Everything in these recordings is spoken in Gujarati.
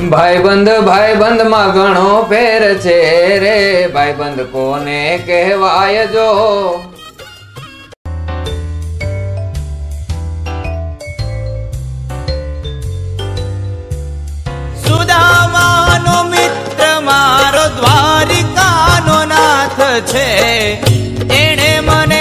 ભાઈબંધ માં ઘણો ફેર છે રે, ભાઈબંધ કોને કહેવાય જો. સુદામાનો મિત્ર મારો દ્વારિકાનો નાથ છે, એણે મને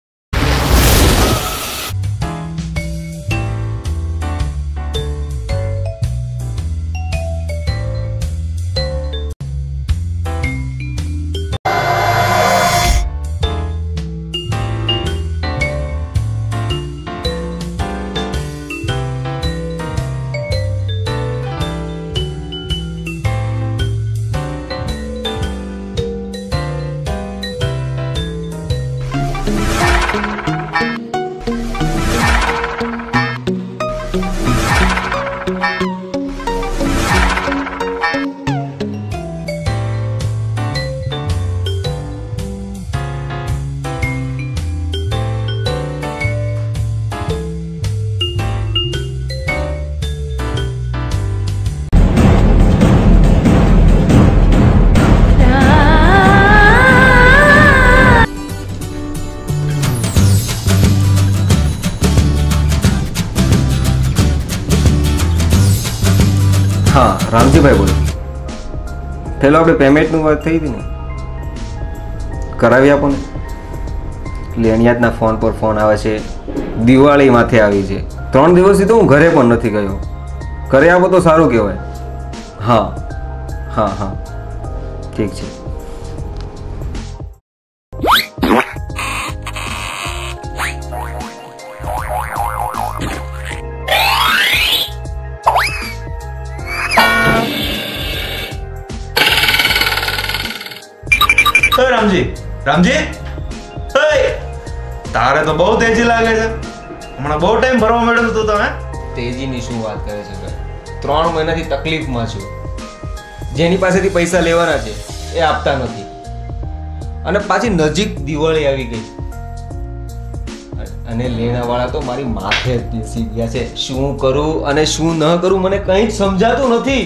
हाँ रामजी भाई बोलो પેલો આપણે પેમેન્ટનું વાત થઈ હતી ને, કરાવી આપો ને. લેણિયાતના ફોન પર ફોન આવે છે, દિવાળી માથે આવી છે, 3 દિવસથી તો હું ઘરે પણ નથી ગયો. કરી આપો તો સારું કહેવાય. હા હા હા ઠીક છે. રામજી તારે તો બહુ તેજી લાગે છે. હમણાં બહુ ટાઈમ ભરવા મળ્યો તું તમે. તેજીની શું વાત કરે છે ભાઈ? 3 મહિનાથી તકલીફમાં છું. જેની પાસેથી પૈસા લેવાના છે એ આપતા નથી, અને પાછી નજીક દિવાળી આવી ગઈ અને લેણાવાળા તો મારી માથે જ બેસી ગયા છે. શું કરું અને શું ન કરું મને કંઈ જ સમજાતું નથી.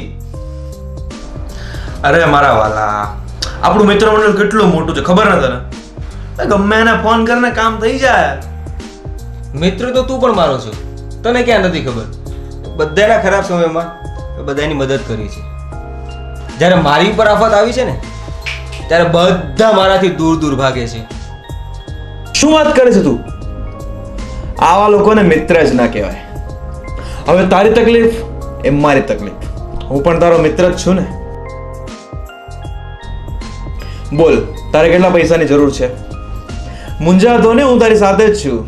અરે મારા વાલા, આપણું મિત્ર મંડળ કેટલું મોટું છે ખબર ને તને? ગમે એને ફોન કરીને કામ થઈ જાય. મિત્ર તો તું પણ મારો છો, તને ક્યાં નથી ખબર? બધાના ખરાબ સમયમાં બધાની મદદ કરી છે. જ્યારે મારી ઉપર આફત આવી છે ને, ત્યારે બધા મારાથી દૂર દૂર ભાગે છે. શું વાત કરે છે તું? આવા લોકોને મિત્ર જ ના કહેવાય. હવે તારી તકલીફ એ મારી તકલીફ, હું પણ તારો મિત્ર જ છું ને. બોલ, તારે કેટલા પૈસાની જરૂર છે? મુંજાતો ને, હું તારી સાથે જ છું.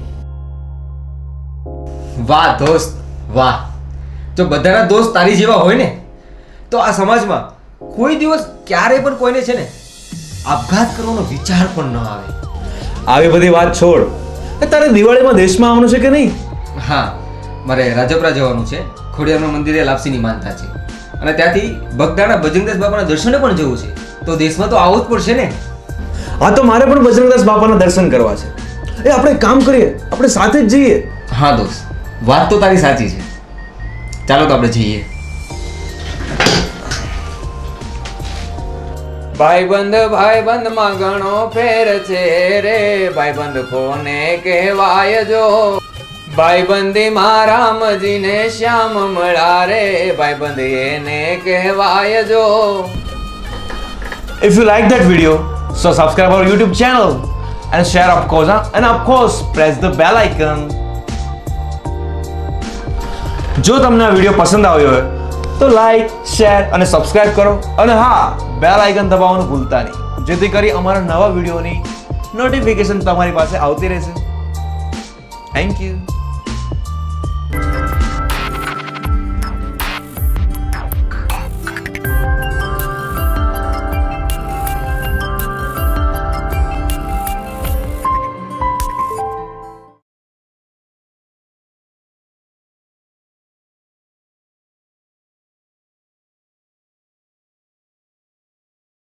વાહ દોસ્ત વાહ. જો બધાના દોસ્ત તારી જેવા હોય ને, તો આ સમાજમાં કોઈ દિવસ ક્યારેય પણ કોઈને છે ને આપઘાત કરવાનો વિચાર પણ ન આવે. આવી બધી વાત છોડ. તારે દિવાળીમાં દેશમાં આવવાનું છે કે નહીં? હા, મારે રાજપરા જવાનું છે. ખોડિયારનું મંદિરે લાપસીની માનતા છે, અને ત્યાંથી બગદાણા બજરંગદાસ બાપાના દર્શને પણ જવું છે. તો દેશમાં તો આવવું જ પડશે ને. હા, તો મારે પણ બજરંગદાસ બાપાના દર્શન કરવા છે. એ આપણે કામ કરીએ, આપણે સાથે જ જઈએ. હા દોસ્ત, વાત તો તારી સાચી છે. ચાલો તો આપણે જઈએ. ભાઈબંધ માં ઘણો ફેર છે રે, ભાઈબંધ કોને કહેવાય જો. ભાઈબંધી માં રામજીને શ્યામ મળ્યા રે, ભાઈબંધ એને કહેવાય જો. If you like that video, so subscribe our YouTube channel and share of course, and of course press the bell icon. જો તમને આ વિડિયો પસંદ આવ્યો હોય તો લાઈક, શેર અને સબસ્ક્રાઇબ કરો, અને હા, બેલ આઇકન દબાવવાનું ભૂલતા નહીં, જેથી કરી અમારા નવા વિડિયોની નોટિફિકેશન તમારી પાસે આવતી રહેશે. Thank you.